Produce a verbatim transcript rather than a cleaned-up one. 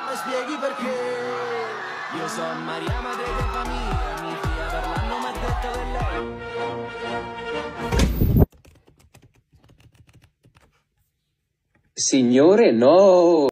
mi spieghi perché? Io sono Maria, madre di famiglia, mia figlia per l'anno mi ha detto che lei. Signore, no!